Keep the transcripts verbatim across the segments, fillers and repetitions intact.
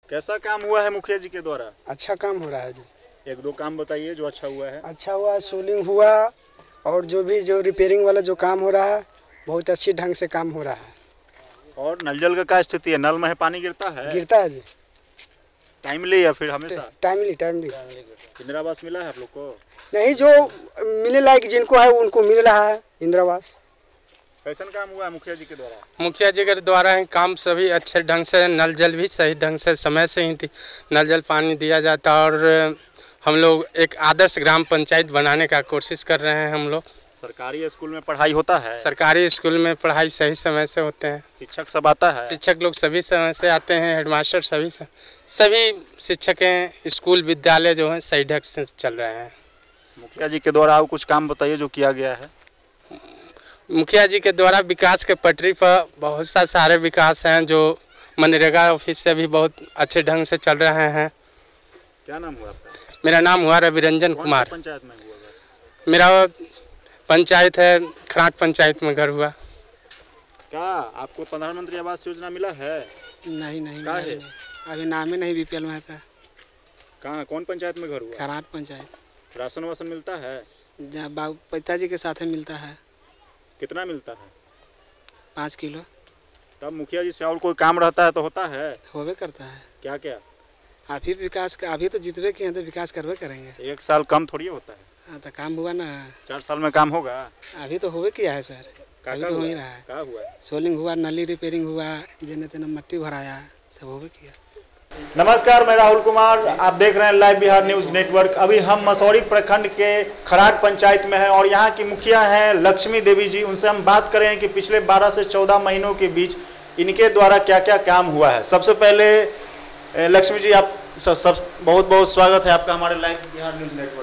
कैसा काम हुआ है मुखिया जी के द्वारा? अच्छा काम हो रहा है जी। एक दो काम बताइए जो अच्छा हुआ है। अच्छा हुआ, सोलिंग हुआ और जो भी जो रिपेयरिंग वाला जो काम हो रहा है बहुत अच्छी ढंग से काम हो रहा है। और नल जल का क्या स्थिति है? नल में पानी गिरता है? गिरता है जी। टाइमली या फिर हमेशा? Timely timely. इंदिरा आवास मिला है आप लोग को? नहीं, जो मिले लायक जिनको है उनको मिल रहा है इंदिरा आवास। कैसा काम हुआ है मुखिया जी के द्वारा? मुखिया जी के द्वारा ही काम सभी अच्छे ढंग से, नल जल भी सही ढंग से समय से ही नल जल पानी दिया जाता और हम लोग एक आदर्श ग्राम पंचायत बनाने का कोशिश कर रहे हैं। हम लोग सरकारी स्कूल में पढ़ाई होता है? सरकारी स्कूल में पढ़ाई सही समय से होते हैं। शिक्षक सब आता है? शिक्षक लोग सभी समय से आते हैं। हेडमास्टर सभी से, सभी शिक्षकें स्कूल विद्यालय जो हैं सही ढंग से चल रहे हैं। मुखिया जी के द्वारा आप कुछ काम बताइए जो किया गया है। मुखिया जी के द्वारा विकास के पटरी पर बहुत सा सारे विकास हैं जो मनरेगा ऑफिस से भी बहुत अच्छे ढंग से चल रहे हैं। क्या नाम हुआ आपका? मेरा नाम हुआ रविरंजन कुमार। पंचायत में हुआ? मेरा पंचायत है खराट पंचायत में घर हुआ। क्या आपको प्रधानमंत्री आवास योजना मिला है? नहीं नहीं, क्या है? अभी नाम ही नहीं बीपीएल में था। कहाँ, कौन पंचायत में घर हुआ? खराट पंचायत। राशन वासन मिलता है? जहाँ बाबू पिताजी के साथ मिलता है। कितना मिलता है? पाँच किलो। तब मुखिया जी से और कोई काम रहता है तो होता है? होवे करता है। क्या क्या? अभी विकास का, अभी तो जितवे किए हैं तो विकास करवे करेंगे। एक साल कम थोड़ी होता है। हाँ तो काम हुआ ना। चार साल में काम होगा? अभी तो होवे किया है सर। अभी तो हो ही रहा है। क्या हुआ है? सोलिंग हुआ, नली रिपेयरिंग हुआ, जेने तेने मट्टी भराया, सब होवे किया। नमस्कार, मैं राहुल कुमार, आप देख रहे हैं लाइव बिहार न्यूज नेटवर्क। अभी हम मसौरी प्रखंड के खराट पंचायत में हैं और यहाँ की मुखिया हैं लक्ष्मी देवी जी। उनसे हम बात करें कि पिछले बारह से चौदह महीनों के बीच इनके द्वारा क्या क्या काम हुआ है। सबसे पहले लक्ष्मी जी, आप सब, सब बहुत बहुत स्वागत है आपका हमारे लाइव बिहार न्यूज नेटवर्क।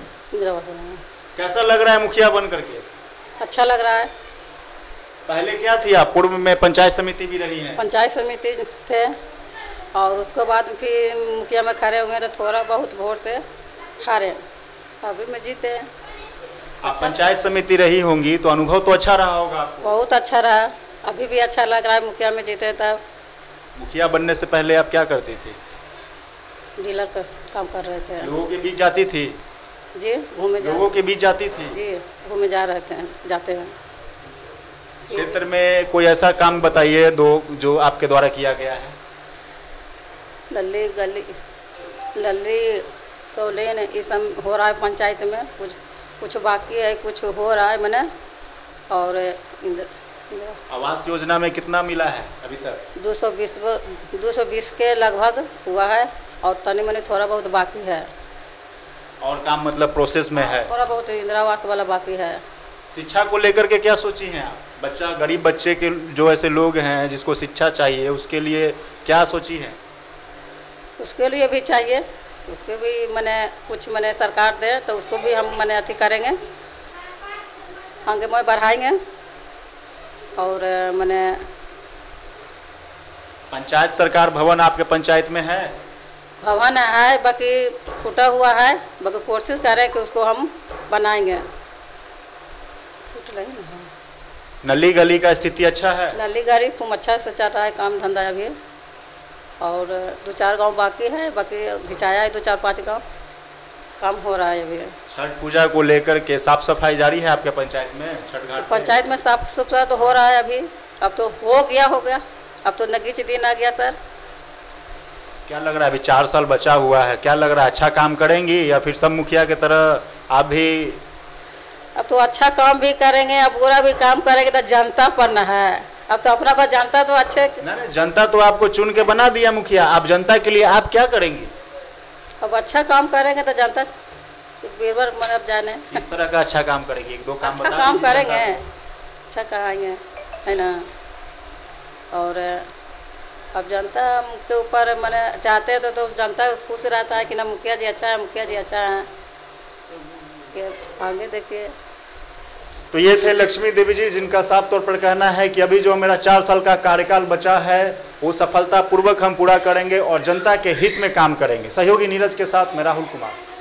कैसा लग रहा है मुखिया बन करके? अच्छा लग रहा है। पहले क्या थी आप? पूर्व में पंचायत समिति भी रही हैं? पंचायत समिति थे और उसके बाद फिर मुखिया में खड़े हुए तो थोड़ा बहुत वोट से हारे, अभी में जीते हैं। आप पंचायत समिति रही होंगी तो अनुभव तो अच्छा रहा होगा आपको? बहुत अच्छा रहा, अभी भी अच्छा लग रहा है मुखिया में जीते। तब मुखिया बनने से पहले आप क्या करती थी? डीलर का काम कर रहे थे। लोगों के बीच जाती थी? जी, घूमे जा लोगों के बीच जाती थी? जी, घूमे जा रहे थे, जाते हैं। क्षेत्र में कोई ऐसा काम बताइए दो जो आपके द्वारा किया गया है। लल्ली गली, लल्ली सोलेन ये सब हो रहा है पंचायत में। कुछ कुछ बाकी है, कुछ हो रहा है मैंने। और आवास योजना में कितना मिला है अभी तक? दो सौ बीस दो सौ बीस के लगभग हुआ है और तनी मनी थोड़ा बहुत बाकी है। और काम मतलब प्रोसेस में है? थोड़ा बहुत इंदिरा आवास वाला बाकी है। शिक्षा को लेकर के क्या सोची हैं आप? बच्चा, गरीब बच्चे के जो ऐसे लोग हैं जिसको शिक्षा चाहिए, उसके लिए क्या सोची है? उसके लिए भी चाहिए, उसके भी मैंने कुछ मैंने सरकार दे तो उसको भी हम मैंने अति करेंगे, आगे में बढ़ाएंगे। और मैंने पंचायत सरकार भवन आपके पंचायत में है? भवन है, बाकी फूटा हुआ है, बाकी कोशिश करें कि उसको हम बनाएंगे। फूट रही ना। नली गली का स्थिति अच्छा है? नली गली खूब अच्छा से चल रहा है काम धंधा अभी। और दो चार गांव बाकी है, बाकी घिंचाया है दो चार पांच गांव, काम हो रहा है अभी। छठ पूजा को लेकर के साफ सफाई जारी है आपके पंचायत में? छठ घाट पंचायत में साफ सफाई तो हो रहा है अभी। अब तो हो गया हो गया अब तो नगीच दिन आ गया सर। क्या लग रहा है अभी चार साल बचा हुआ है, क्या लग रहा है अच्छा काम करेंगी या फिर सब मुखिया की तरह आप भी? अब तो अच्छा काम भी करेंगे, अब बुरा भी काम करेंगे तो जनता पर न है। अब तो अपना पर जनता तो अच्छे नहीं, जनता तो आपको चुन के बना दिया मुखिया, आप जनता के लिए आप क्या करेंगी? अब अच्छा काम करेंगे तो जनता बीरबर मतलब जाने किस तरह का अच्छा काम करेंगे, एक दो काम अच्छा बता काम दीजिए। करेंगे, अच्छा कराएंगे, है ना। और अब जनता के ऊपर मैंने चाहते हैं तो, तो जनता खुश रहता है कि ना मुखिया जी अच्छा है, मुखिया जी अच्छा है। आगे देखिए। तो ये थे लक्ष्मी देवी जी, जिनका साफ तौर पर कहना है कि अभी जो मेरा चार साल का कार्यकाल बचा है वो सफलतापूर्वक हम पूरा करेंगे और जनता के हित में काम करेंगे। सहयोगी नीरज के साथ मैं राहुल कुमार।